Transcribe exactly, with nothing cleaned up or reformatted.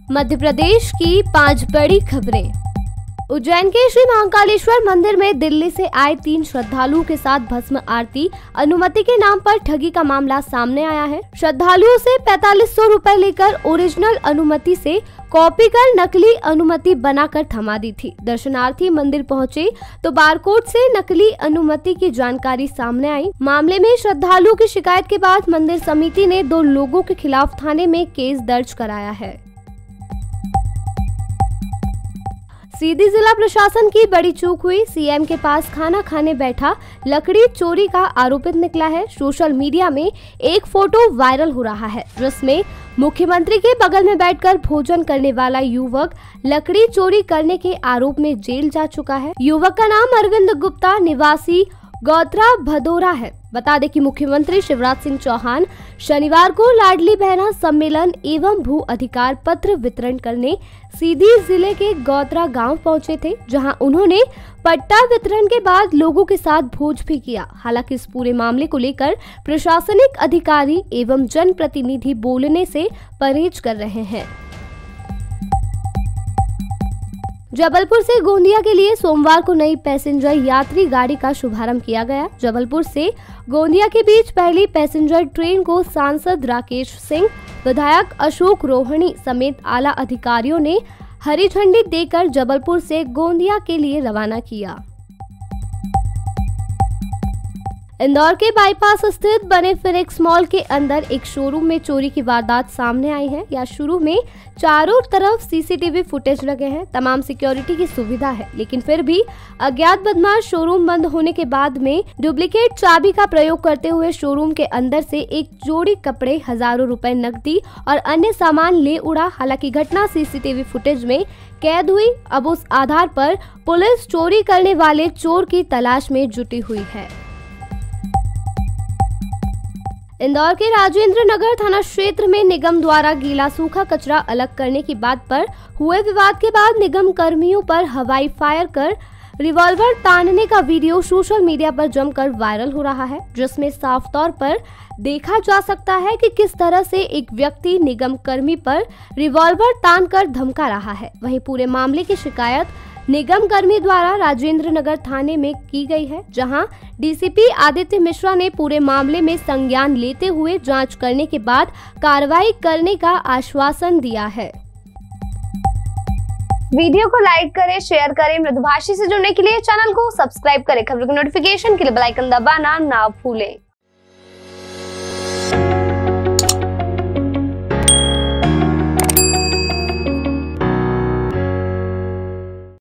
मध्य प्रदेश की पांच बड़ी खबरें। उज्जैन के श्री महाकालेश्वर मंदिर में दिल्ली से आए तीन श्रद्धालुओं के साथ भस्म आरती अनुमति के नाम पर ठगी का मामला सामने आया है। श्रद्धालुओं से पैंतालीस सौ रूपए लेकर ओरिजिनल अनुमति से कॉपी कर नकली अनुमति बनाकर थमा दी थी। दर्शनार्थी मंदिर पहुंचे तो बारकोड से नकली अनुमति की जानकारी सामने आई। मामले में श्रद्धालुओं की शिकायत के बाद मंदिर समिति ने दो लोगों के खिलाफ थाने में केस दर्ज कराया है। सीधी जिला प्रशासन की बड़ी चूक हुई। सीएम के पास खाना खाने बैठा लकड़ी चोरी का आरोपित निकला है। सोशल मीडिया में एक फोटो वायरल हो रहा है जिसमें मुख्यमंत्री के बगल में बैठकर भोजन करने वाला युवक लकड़ी चोरी करने के आरोप में जेल जा चुका है। युवक का नाम अरविंद गुप्ता निवासी गौत्रा भदौरा है। बता दें कि मुख्यमंत्री शिवराज सिंह चौहान शनिवार को लाडली बहना सम्मेलन एवं भू अधिकार पत्र वितरण करने सीधी जिले के गौत्रा गांव पहुंचे थे, जहां उन्होंने पट्टा वितरण के बाद लोगों के साथ भोज भी किया। हालांकि इस पूरे मामले को लेकर प्रशासनिक अधिकारी एवं जनप्रतिनिधि बोलने से परहेज कर रहे हैं। जबलपुर से गोंदिया के लिए सोमवार को नई पैसेंजर यात्री गाड़ी का शुभारंभ किया गया। जबलपुर से गोंदिया के बीच पहली पैसेंजर ट्रेन को सांसद राकेश सिंह, विधायक अशोक रोहणी समेत आला अधिकारियों ने हरी झंडी देकर जबलपुर से गोंदिया के लिए रवाना किया। इंदौर के बाईपास स्थित बने फिनिक्स मॉल के अंदर एक शोरूम में चोरी की वारदात सामने आई है। या शुरू में चारों तरफ सीसीटीवी फुटेज लगे हैं, तमाम सिक्योरिटी की सुविधा है, लेकिन फिर भी अज्ञात बदमाश शोरूम बंद होने के बाद में डुप्लीकेट चाबी का प्रयोग करते हुए शोरूम के अंदर से एक जोड़ी कपड़े, हजारों रुपए नकदी और अन्य सामान ले उड़ा। हालांकि घटना सीसीटीवी फुटेज में कैद हुई। अब उस आधार पर पुलिस चोरी करने वाले चोर की तलाश में जुटी हुई है। इंदौर के राजेंद्र नगर थाना क्षेत्र में निगम द्वारा गीला सूखा कचरा अलग करने की बात पर हुए विवाद के बाद निगम कर्मियों पर हवाई फायर कर रिवॉल्वर तानने का वीडियो सोशल मीडिया पर जमकर वायरल हो रहा है, जिसमें साफ तौर पर देखा जा सकता है कि किस तरह से एक व्यक्ति निगम कर्मी पर रिवॉल्वर तानकर धमका रहा है। वहीं पूरे मामले की शिकायत निगम कर्मी द्वारा राजेंद्र नगर थाने में की गई है, जहां डीसीपी आदित्य मिश्रा ने पूरे मामले में संज्ञान लेते हुए जांच करने के बाद कार्रवाई करने का आश्वासन दिया है। वीडियो को लाइक करें, शेयर करें। मृदुभाषी से जुड़ने के लिए चैनल को सब्सक्राइब करें। खबरों की नोटिफिकेशन के लिए बेल आइकन दबाना ना भूलें।